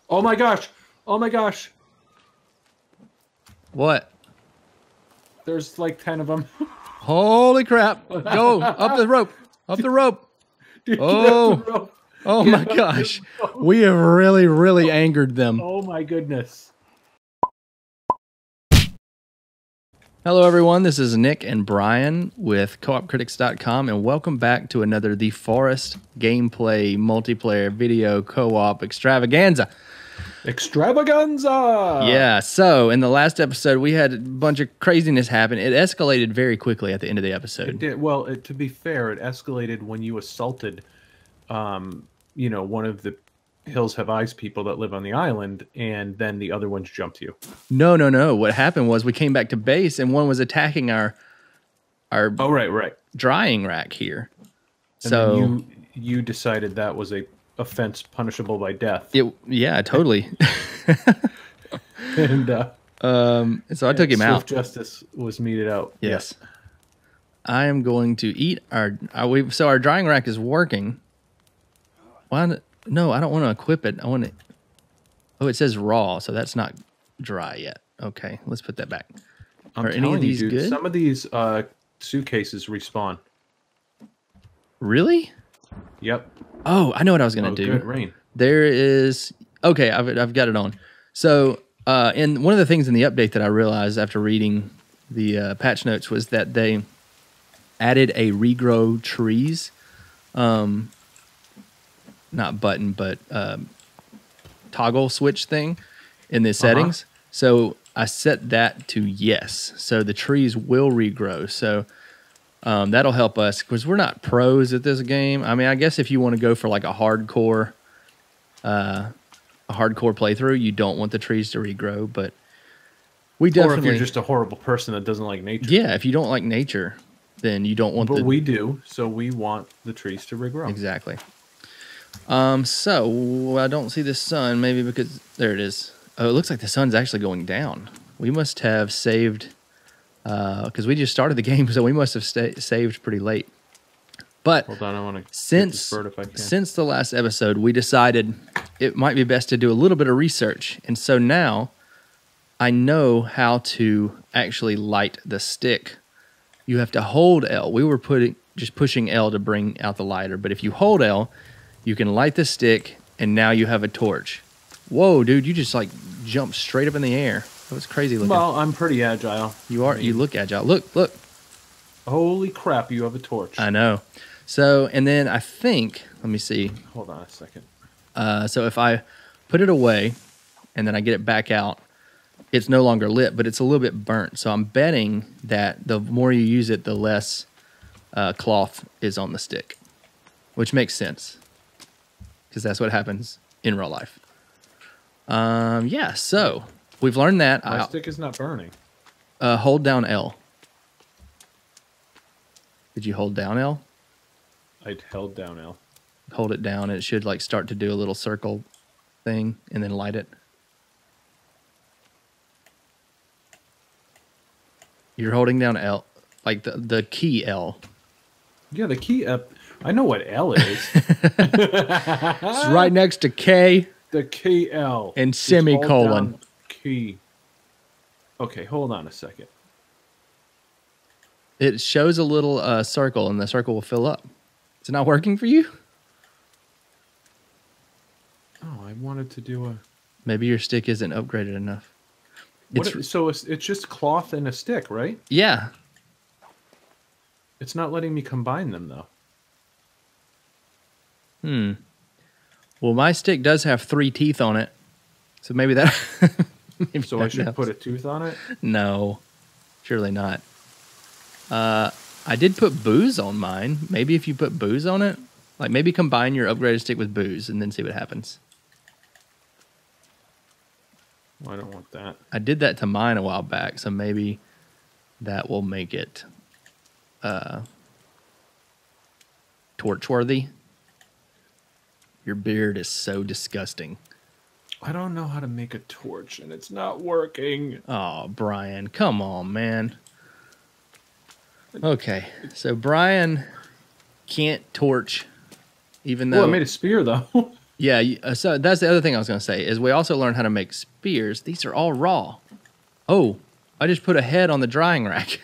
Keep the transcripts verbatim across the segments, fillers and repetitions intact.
Oh my gosh! Oh my gosh! What? There's like ten of them. Holy crap! Go up the rope. Up the rope. Dude, Oh. get up the rope. Oh Get my up the gosh. rope. We have really, really angered them. Oh my goodness. Hello, everyone. This is Nick and Brian with co op critics dot com, and welcome back to another The Forest gameplay multiplayer video co-op extravaganza. Extravaganza! Yeah, so in the last episode, we had a bunch of craziness happen. It escalated very quickly at the end of the It episode. did. Well, it, to be fair, it escalated when you assaulted, um, you know, one of the Hills Have Eyes people that live on the island, and then the other ones jumped you. No, no, no. What happened was we came back to base, and one was attacking our our Oh, right, right. drying rack here. And So then you you decided that was a offense punishable by death. it, yeah, totally. and uh, um, so I took him swift out. justice was meted out. Yes. I am going to eat our. Uh, we so our drying rack is working. Why? not- No, I don't want to equip it. I want to. Oh, it says raw, so that's not dry yet. Okay, let's put that back. I'm Are any telling of these you, dude, good? some of these uh, suitcases respawn. Really? Yep. Oh, I know what I was gonna Oh, do. good rain. There is okay. I've I've got it on. So, uh, and one of the things in the update that I realized after reading the uh, patch notes was that they added a regrow trees, um, not button, but um, toggle switch thing in the settings. So I set that to yes. So the trees will regrow. So um, that'll help us because we're not pros at this game. I mean, I guess if you want to go for like a hardcore, uh, a hardcore playthrough, you don't want the trees to regrow. But we Or definitely, if you're just a horrible person that doesn't like nature. yeah. If you don't like nature, then you don't want But the we do, so we want the trees to regrow. exactly. Um. So I don't see the sun. Maybe because there it is. Oh, it looks like the sun's actually going down. We must have saved, because we just started the game, so we must have sta saved pretty late. But Hold on, I want to since bird if I can. since the last episode, we decided it might be best to do a little bit of research, and so now I know how to actually light the stick. You have to hold L. We were putting just pushing L to bring out the lighter, but if you hold L, you can light the stick, and now you have a torch. Whoa, dude! You just like jumped straight up in the air. That was crazy looking. Well, I'm pretty agile. you are. You look agile. Look, look. Holy crap, you have a torch. I know. So, and then I think, let me see. Hold on a second. Uh, so if I put it away and then I get it back out, it's no longer lit, but it's a little bit burnt. So I'm betting that the more you use it, the less uh, cloth is on the stick, which makes sense because that's what happens in real life. Um, yeah, so we've learned that. My I stick is not burning. uh, hold down L. Did you hold down L? I held down L. Hold it down, and it should like start to do a little circle thing, and then light it. You're holding down L, like the the key L. Yeah, the key up. I know what L is. It's right next to K. The key L. And It's hold semicolon. down Key. Okay, hold on a second. It shows a little uh, circle, and the circle will fill up. Is it not working for you? Oh, I wanted to do a. Maybe your stick isn't upgraded enough. What It's it- so it's, it's just cloth and a stick, right? yeah. It's not letting me combine them though. Hmm. Well, my stick does have three teeth on it, so maybe that. maybe So I that should helps. put a tooth on it. No, surely not. Uh, I did put booze on mine. Maybe if you put booze on it, like maybe combine your upgraded stick with booze and then see what happens. Well, I don't want that. I did that to mine a while back, so maybe that will make it uh, torch worthy. Your beard is so disgusting. I don't know how to make a torch, and it's not working. Oh, Brian, come on, man. Okay, so Brian can't torch, even though Oh, I made a spear though. Yeah, you- uh, so that's the other thing I was going to say is we also learned how to make spears. These are all raw. Oh, I just put a head on the drying rack.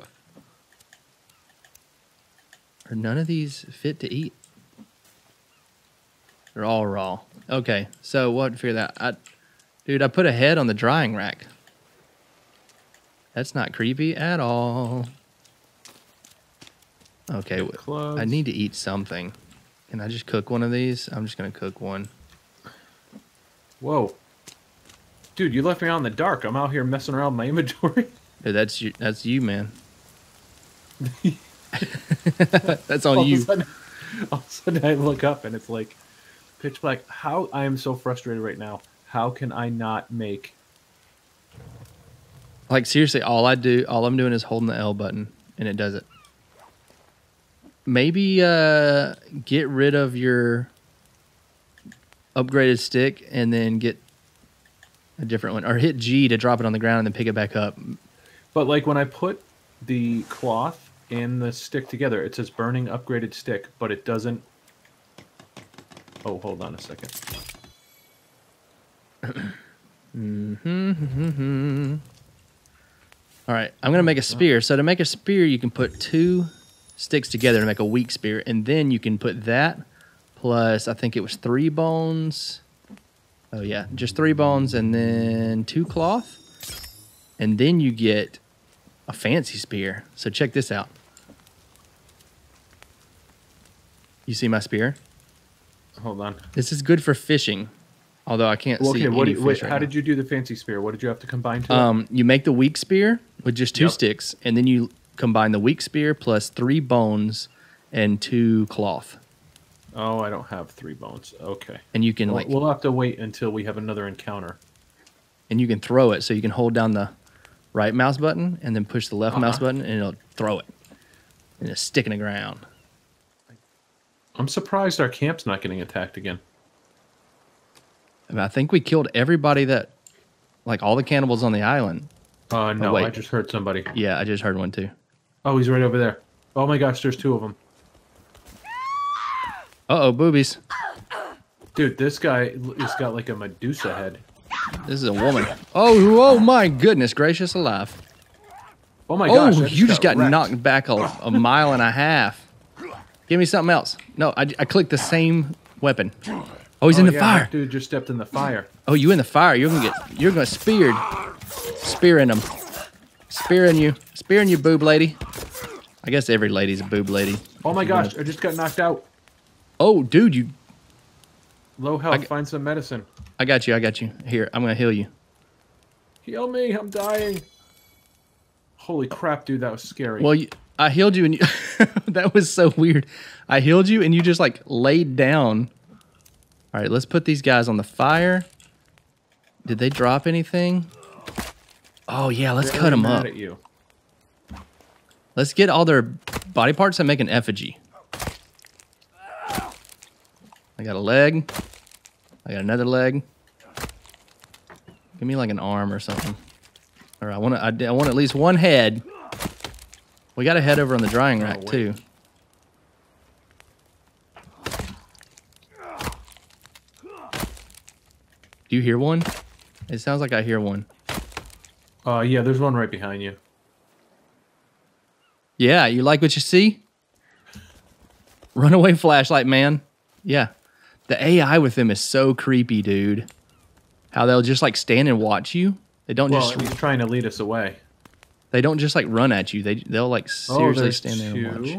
Are none of these fit to eat? They're all raw. Okay, so what to figure that? I, dude, I put a head on the drying rack. That's not creepy at all. Okay, I need to eat something. Can I just cook one of these? I'm just gonna cook one. Whoa. Dude, you left me out in the dark. I'm out here messing around with my inventory. Dude, that's you, that's you, man. That's on all you. Of a sudden, all of a sudden I look up and it's like pitch black. How I am so frustrated right now. How can I not make... Like, seriously, all I do, all I'm doing is holding the L button, and it does it. Maybe uh, get rid of your upgraded stick and then get a different one. Or hit G to drop it on the ground and then pick it back up. But, like, when I put the cloth and the stick together, it says burning upgraded stick, but it doesn't... Oh, hold on a second. mm-hmm. All right, I'm going to make a spear. So to make a spear, you can put two sticks together to make a weak spear, and then you can put that plus, I think it was three bones. Oh, yeah, just three bones and then two cloth. And then you get a fancy spear. So check this out. You see my spear? Hold on. This is good for fishing, although I can't well, see okay, what any do you, wait, fish right how now. did you do the fancy spear? What did you have to combine to Um, it? you make the weak spear with just two Yep. sticks, and then you combine the weak spear plus three bones and two cloth. Oh, I don't have three bones. Okay. And you can Well, like, we'll have to wait until we have another encounter. and you can throw it. So you can hold down the right mouse button and then push the left Uh-huh. mouse button, and it'll throw it. And it's stick in the ground. I'm surprised our camp's not getting attacked again. And I think we killed everybody that, like all the cannibals on the island. Uh, no, wait. I just heard somebody. Yeah, I just heard one too. Oh, he's right over there. Oh my gosh, there's two of them. Uh oh, boobies. Dude, this guy has got like a Medusa head. This is a woman. Oh, oh my goodness gracious alive. Oh my Oh, gosh. I you just got wrecked. knocked back a, a mile and a half. Give me something else. No, I, I clicked the same weapon. Oh, he's Oh, in the yeah, fire. that dude just stepped in the fire. Oh, you in the fire. You're gonna get. You're gonna speared. Spearing them. Spearing you. Spearing you, boob lady. I guess every lady's a boob lady. Oh my gosh, I just got knocked out. Oh, dude, you. Low health, I g- find some medicine. I got you. I got you. Here, I'm gonna heal you. Heal me, I'm dying. Holy crap, dude, that was scary. Well, you, I healed you, and you, that was so weird. I healed you, and you just like laid down. All right, let's put these guys on the fire. Did they drop anything? Oh yeah, let's They're cut them mad up. at you. Let's get all their body parts and make an effigy. I got a leg. I got another leg. Give me like an arm or something. Or I want to. I, I want at least one head. We got a head over on the drying rack wait. too. Do you hear one? It sounds like I hear one. Uh, yeah, there's one right behind you. Yeah, you like what you see? Runaway flashlight, man. Yeah. The A I with them is so creepy, dude. How they'll just like stand and watch you. They don't Well, just he's trying to lead us away. they don't just like run at you. They they'll like Oh, seriously there's stand there and watch. two.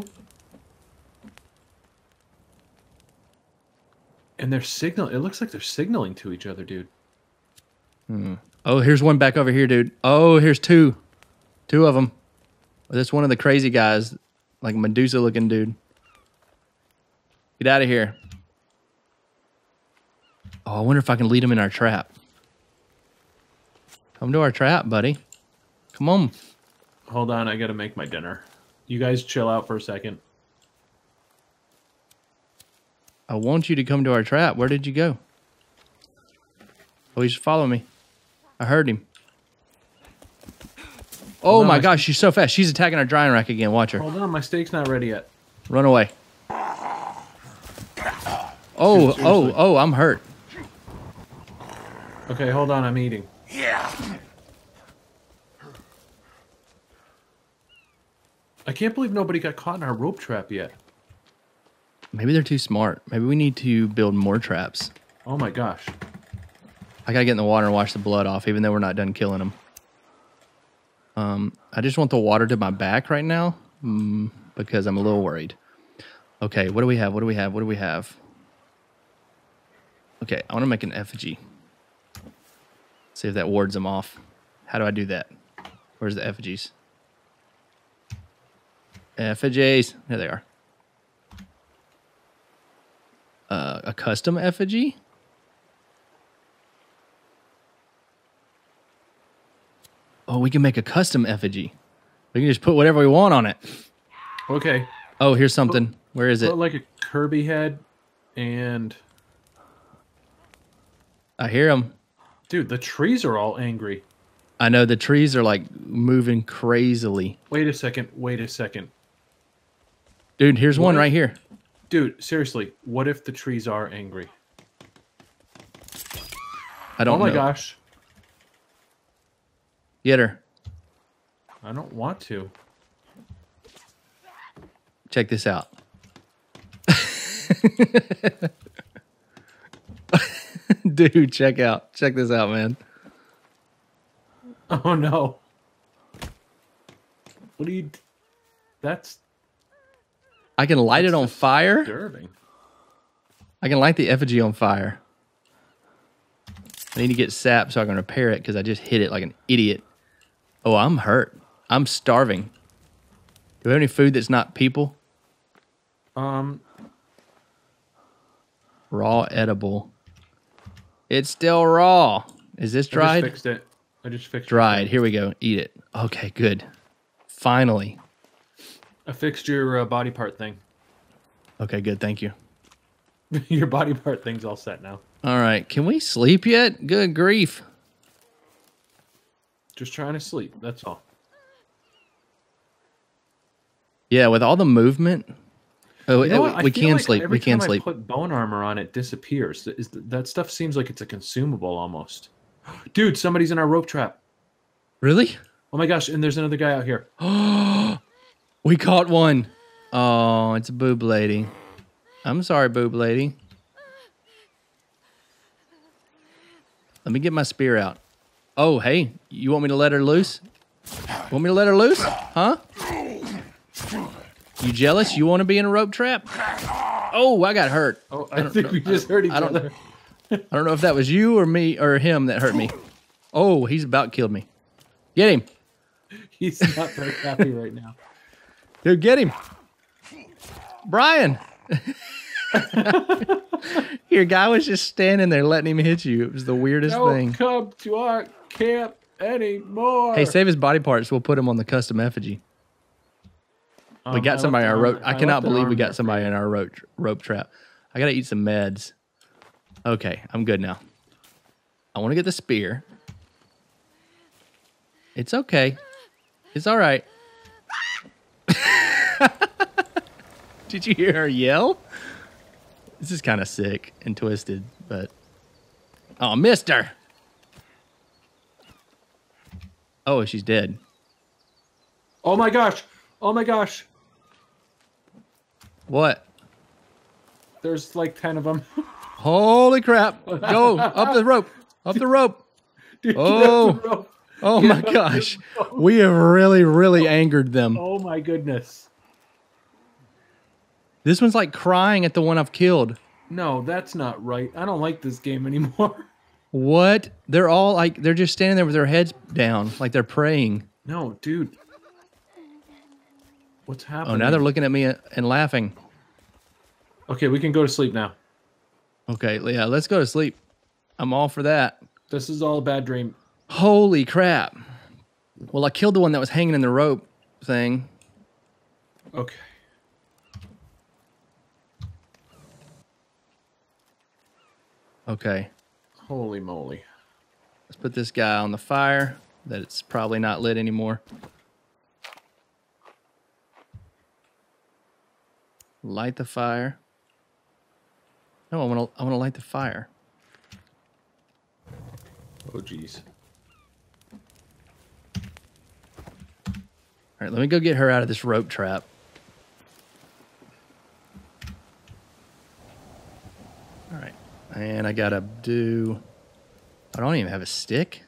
And they're signal. It looks like they're signaling to each other, dude. Oh, here's one back over here, dude. Oh, here's two. Two of them. That's one of the crazy guys, like Medusa looking dude. Get out of here. Oh, I wonder if I can lead him in our trap. Come to our trap, buddy. Come on. Hold on, I gotta make my dinner. You guys chill out for a second. I want you to come to our trap. Where did you go? Oh, he's following me. I heard him. Oh Hold on, my my gosh, she's so fast. She's attacking our drying rack again. Watch her. Hold on, my steak's not ready yet. Run away. Oh, Dude, oh, seriously. oh, I'm hurt. Okay, hold on. I'm eating. Yeah. I can't believe nobody got caught in our rope trap yet. Maybe they're too smart. Maybe we need to build more traps. Oh my gosh. I gotta get in the water and wash the blood off, even though we're not done killing them. Um, I just want the water to my back right now mm, because I'm a little worried. Okay, what do we have? What do we have? What do we have? Okay, I want to make an effigy. See if that wards them off. How do I do that? Where's the effigies? Effigies. There they are. Uh, a custom effigy? Oh, we can make a custom effigy. We can just put whatever we want on it. Okay. Oh, here's something. Where is it? Put like a Kirby head and... I hear them. Dude, the trees are all angry. I know the trees are like moving crazily. Wait a second. Wait a second. Dude, here's one What? right here. Dude, seriously, what if the trees are angry? I don't oh my know. gosh. Get her. I don't want to. Check this out. Dude, check out. Check this out, man. Oh no. What do you... That's I can light it on fire. disturbing. I can light the effigy on fire. I need to get sap so I can repair it because I just hit it like an idiot. Oh, I'm hurt. I'm starving. Do we have any food that's not people? Um, Raw edible. It's still raw. Is this I dried? just fixed it. I just fixed Dried. it. Here we go. Eat it. Okay, good. Finally. I fixed your uh, body part thing. Okay, good. Thank you. Your body part thing's all set now. All right. Can we sleep yet? Good grief. Just trying to sleep. That's all. Yeah, with all the movement. Oh, You know we, what? I we feel can like sleep. Every We can time sleep. I put bone armor on, it disappears. Is that stuff seems like it's a consumable almost. Dude, somebody's in our rope trap. Really? Oh my gosh! And there's another guy out here. We caught one. Oh, it's a boob lady. I'm sorry, boob lady. Let me get my spear out. Oh, hey, you want me to let her loose? Want me to let her loose? Huh? You jealous? You want to be in a rope trap? Oh, I got hurt. Oh, I, think we just heard each I don't- other. I don't know if that was you or me or him that hurt me. Oh, he's about killed me. Get him. He's not very happy right now. Dude, get him. Brian. Your guy was just standing there letting him hit you. It was the weirdest Don't thing. come to our camp anymore. Hey, save his body parts. We'll put him on the custom effigy. Um, We got I somebody in left our an rope. arm- I left cannot an believe we arm there got for somebody you. in our rope rope trap. I gotta eat some meds. Okay, I'm good now. I want to get the spear. It's okay. It's all right. Did you hear her yell? This is kind of sick and twisted, but oh, mister. Oh, she's dead. Oh my gosh! Oh my gosh! What? There's like ten of them. Holy crap. Go up the rope. Up the rope. Dude, get Oh. off the rope. Oh Get my off the gosh. rope. We have really, really angered them. Oh my goodness. This one's like crying at the one I've killed. No, that's not right. I don't like this game anymore. What? They're all like, they're just standing there with their heads down, like they're praying. No, dude. What's happening? Oh, now they're looking at me and laughing. Okay, we can go to sleep now. Okay, yeah, let's go to sleep. I'm all for that. This is all a bad dream. Holy crap. Well, I killed the one that was hanging in the rope thing. Okay. Okay, Holy moly. let's put this guy on the fire that it's probably not lit anymore. Light the fire. No, I want to. I want to light the fire. Oh, geez. All right, let me go get her out of this rope trap. All right, and I gotta do. I don't even have a stick.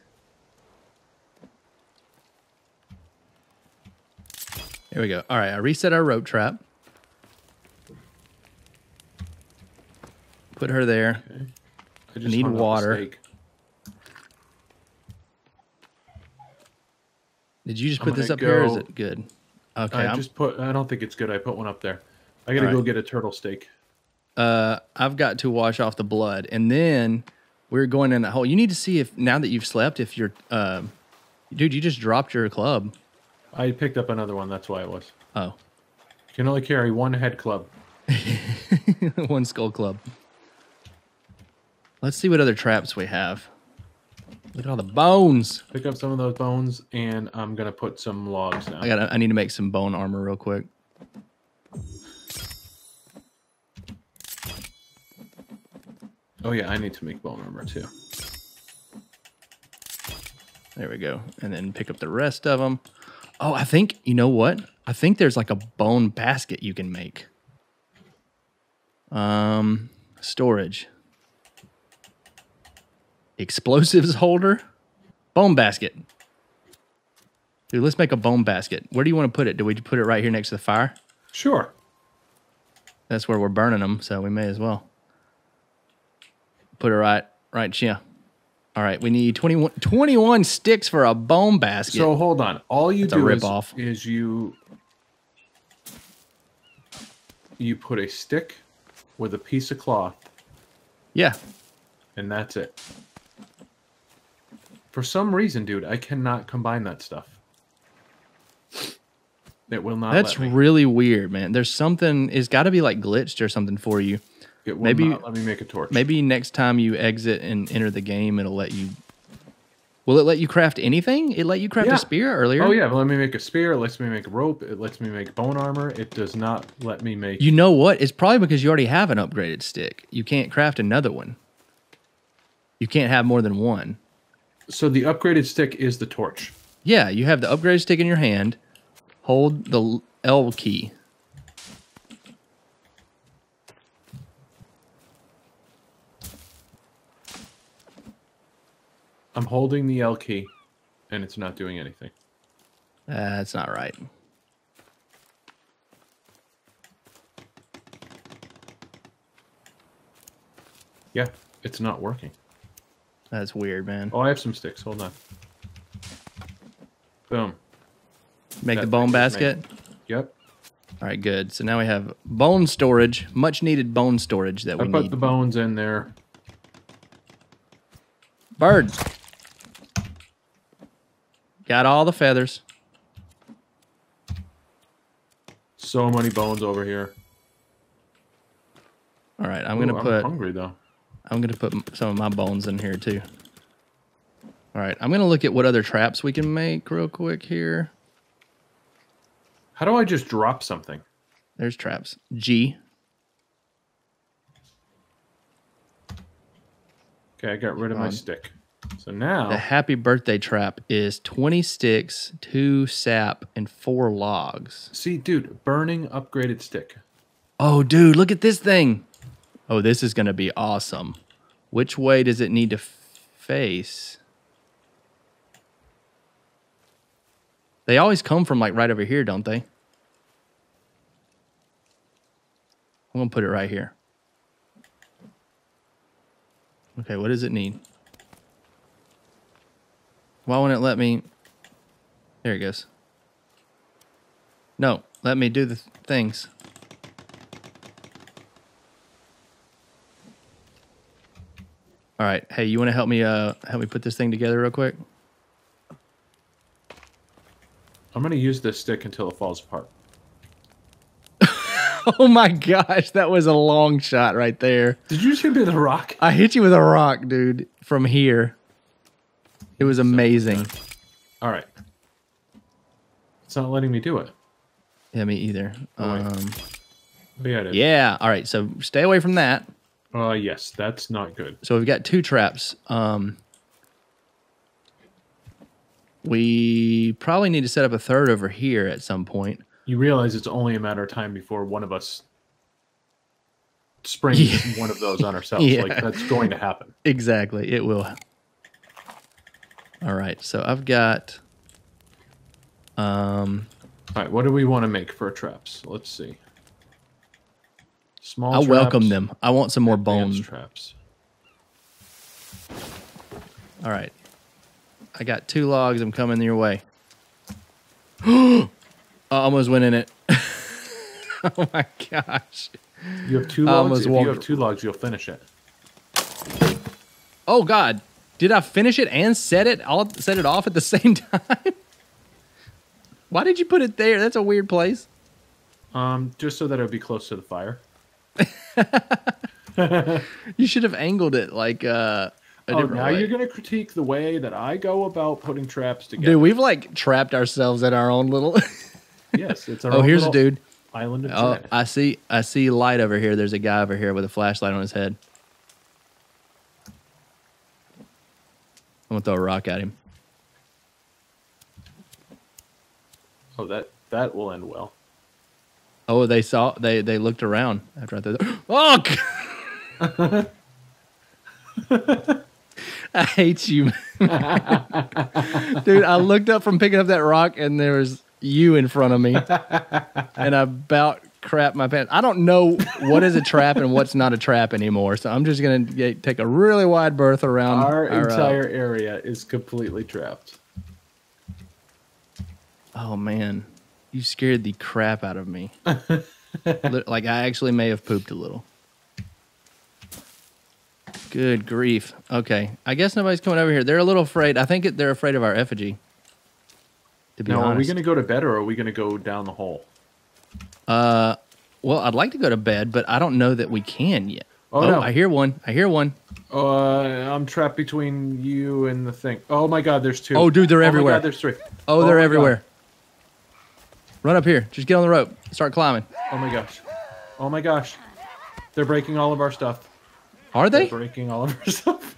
Here we go. All right, I reset our rope trap. Put her there. Okay. I, just I need hung up a water. steak. Did you just I'm put this gonna up here, or is go- it good? Okay, I I'm, just put. I don't think it's good. I put one up there. I gotta All go right. get a turtle steak. uh, I've got to wash off the blood, and then we're going in that hole. You need to see if now that you've slept, if you're, uh, dude, you just dropped your club. I picked up another one. That's why it was. Oh, You can only carry one head club. one skull club. Let's see what other traps we have. Look at all the bones. Pick up some of those bones, and I'm gonna put some logs now. I got. I need to make some bone armor real quick. Oh yeah, I need to make bone armor too. There we go. And then pick up the rest of them. Oh, I think, you know what? I think there's like a bone basket you can make. Um, storage. Explosives holder. Bone basket. Dude, let's make a bone basket. Where do you want to put it? Do we put it right here next to the fire? Sure. That's where we're burning them, so we may as well. Put it right, right here. All right, we need twenty-one, twenty-one sticks for a bone basket. So hold on. All you It's a do is, rip-off. is you you put a stick with a piece of cloth, Yeah. and that's it. For some reason, dude, I cannot combine that stuff. It will not. That's let me. really weird, man. There's something, it's got to be like glitched or something for you. It will maybe- not let me make a torch. Maybe next time you exit and enter the game, it'll let you. Will it let you craft anything? It let you craft Yeah. a spear earlier? Oh yeah, but let me make a spear. It lets me make a rope. It lets me make bone armor. It does not let me make. You know what? It's probably because you already have an upgraded stick. You can't craft another one. You can't have more than one. So the upgraded stick is the torch. Yeah, you have the upgraded stick in your hand. Hold the L key. I'm holding the L key, and it's not doing anything. That's not right. Yeah, it's not working. That's weird, man. Oh, I have some sticks. Hold on. Boom. Make that the bone thing is made. basket. Yep. All right, good. So now we have bone storage, much needed bone storage that I we put need. the bones in there. Birds. Got all the feathers. So many bones over here. All right, I'm Ooh, gonna put. I'm hungry though. I'm gonna put m- some of my bones in here too. All right, I'm gonna look at what other traps we can make real quick here. How do I just drop something? There's traps. G. Okay, I got rid of my Um, stick. So now, The happy birthday trap is twenty sticks, two sap, and four logs. see, dude, burning upgraded stick. Oh, dude, look at this thing. Oh, this is gonna be awesome. Which way does it need to f- face? They always come from like right over here, don't they? I'm gonna put it right here. Okay, what does it need? Why won't it let me? There it goes. No, let me do the th- things. All right, hey, you want to help me? Uh, help me put this thing together real quick. I'm gonna use this stick until it falls apart. Oh my gosh, that was a long shot right there. Did you just hit me with a rock? I hit you with a rock, dude, from here. It was amazing. All right. It's not letting me do it. Yeah, me either. Oh, wait. Um, Oh, yeah, it is. yeah, all right, so stay away from that. Uh, yes, that's not good. So we've got two traps. Um, we probably need to set up a third over here at some point. You realize it's only a matter of time before one of us springs Yeah. one of those on ourselves. Yeah. Like, that's going to happen. Exactly. It will. All right. So I've got... Um, All right, what do we want to make for traps? Let's see. Small I traps, welcome them. I want some more advanced bone. traps. All right. I got two logs. I'm coming your way. I almost went in it. Oh my gosh. You have two I logs? almost If you walked- have two logs, you'll finish it. Oh God. Did I finish it and set it all set it off at the same time? Why did you put it there? That's a weird place. Um, just so that it would be close to the fire. You should have angled it like uh, a Oh, different now way. you're going to critique the way that I go about putting traps together. Dude, we've like trapped ourselves in our own little. Yes, it's our Oh, own here's a little dude. island of Oh, dread. I see. I see light over here. There's a guy over here with a flashlight on his head. I'm gonna throw a rock at him. Oh, that that will end well. Oh, they saw. They they looked around after I threw. The, oh, God. I hate you, dude. I looked up from picking up that rock, and there was you in front of me, and I about crapped my pants. I don't know what is a trap and what's not a trap anymore, so I'm just gonna get, take a really wide berth around Our, our, uh, entire area is completely trapped. oh man, you scared the crap out of me. Li- like I actually may have pooped a little. Good grief. Okay, I guess nobody's coming over here. They're a little afraid. I think it, they're afraid of our effigy. To be Now, honest. are we going to go to bed or are we going to go down the hole? Uh, well, I'd like to go to bed, but I don't know that we can yet. Oh, Oh, no. I hear one. I hear one. Uh, I'm trapped between you and the thing. Oh my God, there's two. Oh, dude, they're oh everywhere. My God, there's three. Oh, they're my everywhere. God. Run up here. Just get on the rope. Start climbing. Oh my gosh. Oh my gosh. They're breaking all of our stuff. Are They're they? breaking all of our stuff.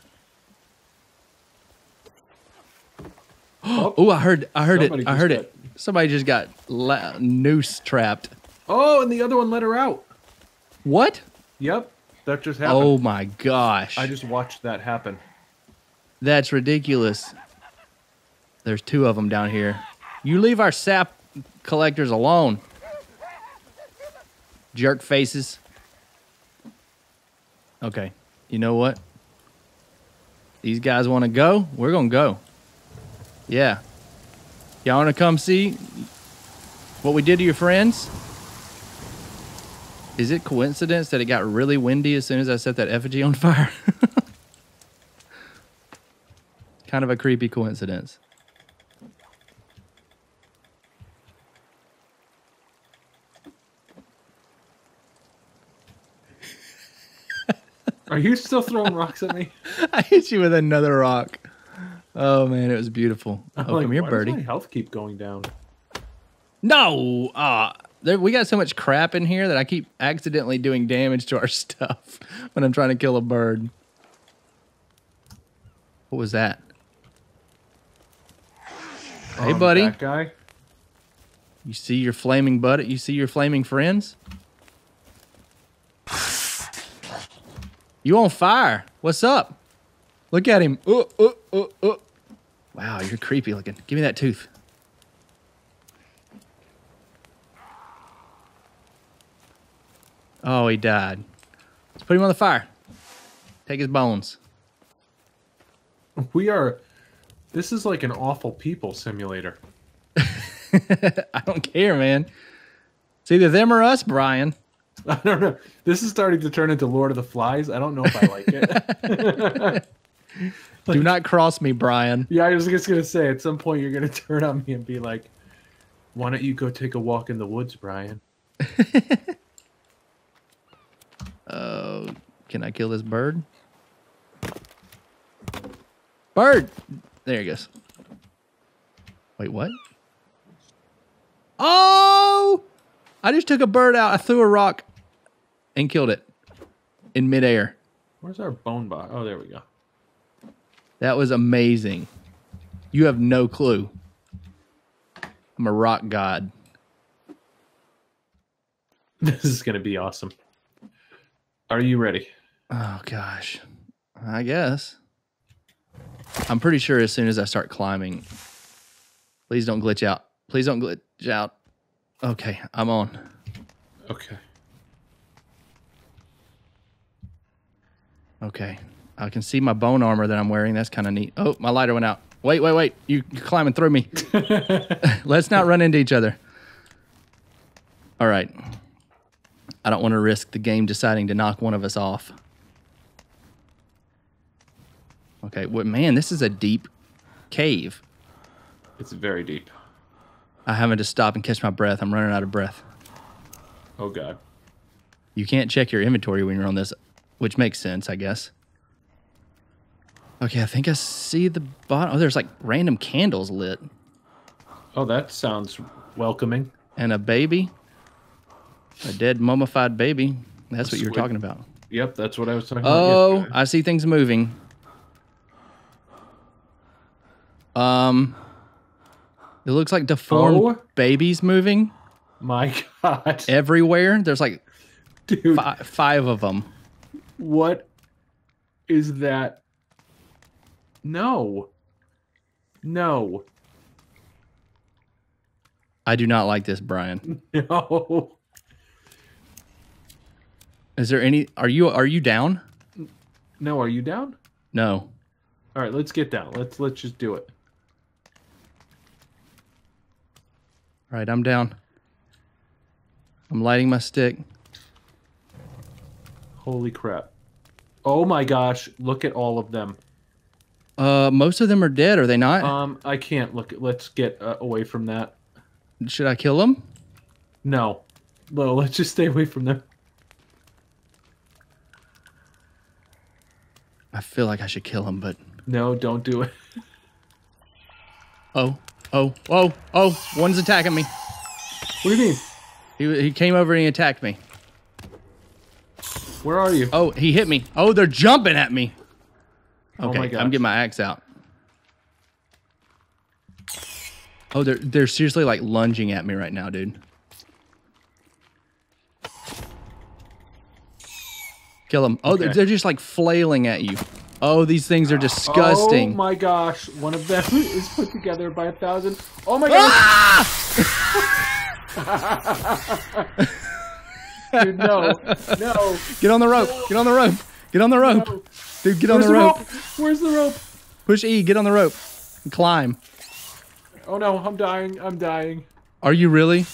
Oh, I heard. I heard Somebody it. I just heard got- it. Somebody just got la- noose trapped. Oh, and the other one let her out. What? Yep, that just happened. Oh my gosh. I just watched that happen. That's ridiculous. There's two of them down here. You leave our sap collectors alone. Jerk faces. Okay. You know what? These guys want to go? We're going to go. Yeah. Y'all want to come see what we did to your friends? Is it coincidence that it got really windy as soon as I set that effigy on fire? Kind of a creepy coincidence. Are you still throwing rocks at me? I hit you with another rock. Oh man, it was beautiful. Oh, I'm like, come here, why birdie. Does my health keep going down? No, uh, there, we got so much crap in here that I keep accidentally doing damage to our stuff when I'm trying to kill a bird. What was that? Hey, Um, buddy. That guy. You see your flaming buddy? You see your flaming friends? You on fire? What's up? Look at him. Uh, uh, uh, uh. Wow, you're creepy looking. Give me that tooth. Oh, he died. Let's put him on the fire. Take his bones. We are. This is like an awful people simulator. I don't care, man. It's either them or us, Brian. I don't know. This is starting to turn into Lord of the Flies. I don't know if I like it. Do not cross me, Brian. Yeah, I was just gonna say at some point you're gonna turn on me and be like, "Why don't you go take a walk in the woods, Brian?" Oh, can I kill this bird? Bird! There he goes. Wait, what? Oh! I just took a bird out. I threw a rock and killed it in midair. Where's our bone box? Oh, there we go. That was amazing. You have no clue. I'm a rock god. This is going to be awesome. Are you ready? Oh, gosh. I guess. I'm pretty sure as soon as I start climbing... Please don't glitch out. Please don't glitch out. Okay, I'm on. Okay. Okay. I can see my bone armor that I'm wearing. That's kind of neat. Oh, my lighter went out. Wait, wait, wait. You, you're climbing through me. Let's not run into each other. All right. I don't want to risk the game deciding to knock one of us off. Okay, well, man, this is a deep cave. It's very deep. I'm having to stop and catch my breath. I'm running out of breath. Oh, God. You can't check your inventory when you're on this, which makes sense, I guess. Okay, I think I see the bottom. Oh, there's like random candles lit. Oh, that sounds welcoming. And a baby. A dead mummified baby. That's what you were Sweet. talking about. Yep, that's what I was talking Oh, about. Oh, I see things moving. Um, it looks like deformed Oh. babies moving My God. everywhere. There's like Dude, fi- five of them. what is that? No. No. I do not like this, Brian. No. Is there any? Are you are you down? No, are you down? No. All right, let's get down. Let's let's just do it. All right, I'm down. I'm lighting my stick. Holy crap. Oh my gosh, look at all of them. Uh, most of them are dead, are they not? Um, I can't look. Let's get uh, away from that. Should I kill them? No. No, let's just stay away from them. I feel like I should kill them, but No, don't do it. oh, oh, oh, oh! One's attacking me. What do you mean? He he came over and he attacked me. Where are you? Oh, he hit me. Oh, they're jumping at me. Oh Okay, my I'm gosh. getting my axe out. Oh, they're they're seriously like lunging at me right now, dude. Kill them. Oh, Okay. they're, they're just like flailing at you. Oh, these things are disgusting. Oh my gosh, one of them is put together by a thousand. Oh my gosh! Ah! Dude, no, no. Get on the rope. Get on the rope. Get on the rope. No. Dude, get on Where's the the rope. rope? Where's the rope? Push E, get on the rope. And climb. Oh no, I'm dying. I'm dying. Are you really?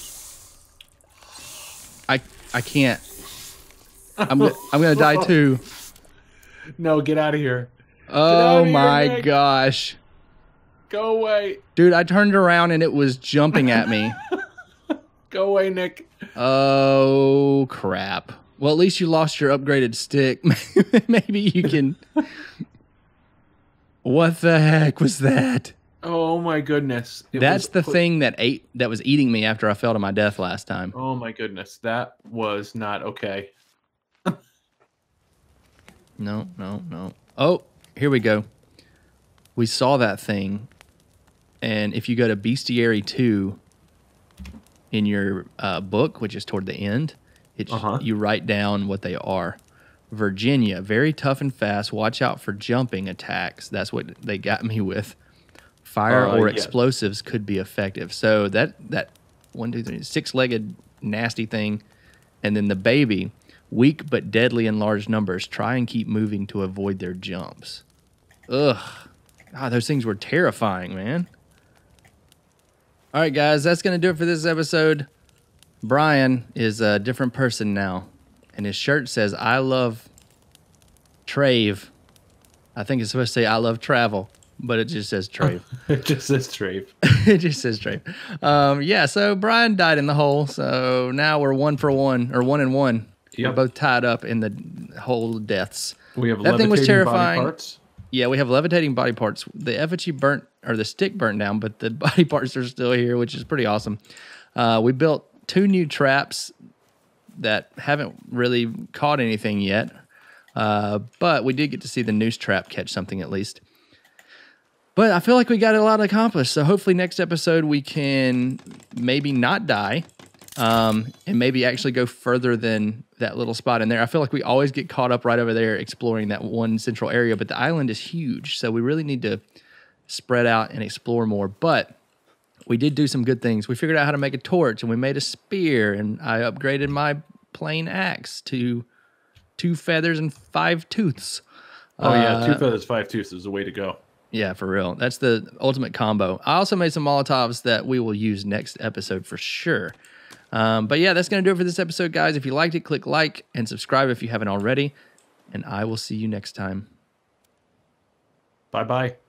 I I can't. I'm go- I'm gonna die too. No, get out of here. Oh outta here, my Nick. gosh. Go away. Dude, I turned around and it was jumping at me. Go away, Nick. Oh crap. Well, at least you lost your upgraded stick. Maybe you can. What the heck was that? Oh my goodness. It That's was the put- thing that ate that was eating me after I fell to my death last time. Oh my goodness. That was not okay. No, no, no. Oh, here we go. We saw that thing. And if you go to Bestiary two in your uh, book, which is toward the end, it, Uh-huh. you write down what they are. Virginia, very tough and fast. Watch out for jumping attacks. That's what they got me with. Fire Uh, or yeah. explosives could be effective. So that, that one, two, three, six-legged nasty thing. And then the baby, weak but deadly in large numbers. Try and keep moving to avoid their jumps. Ugh. God, those things were terrifying, man. All right, guys, that's going to do it for this episode. Brian is a different person now, and his shirt says, I love Trave. I think it's supposed to say, I love travel, but it just says Trave. It just says Trave. It just says Trave. Um, yeah, so Brian died in the hole, so now we're one for one, or one and one. Yep. We're both tied up in the hole deaths. We have That thing was levitating terrifying. body parts. Yeah, we have levitating body parts. The effigy burnt, or the stick burnt down, but the body parts are still here, which is pretty awesome. Uh, we built two new traps that haven't really caught anything yet. Uh, but we did get to see the noose trap catch something at least. But I feel like we got a lot accomplished. So hopefully next episode we can maybe not die um, and maybe actually go further than that little spot in there. I feel like we always get caught up right over there exploring that one central area, but the island is huge. So we really need to spread out and explore more. But we did do some good things. We figured out how to make a torch and we made a spear, and I upgraded my plain axe to two feathers and five tooths. Oh, yeah. Uh, Two feathers, five tooths is the way to go. Yeah, for real. That's the ultimate combo. I also made some Molotovs that we will use next episode for sure. Um, but yeah, that's going to do it for this episode, guys. If you liked it, click like and subscribe if you haven't already. And I will see you next time. Bye-bye.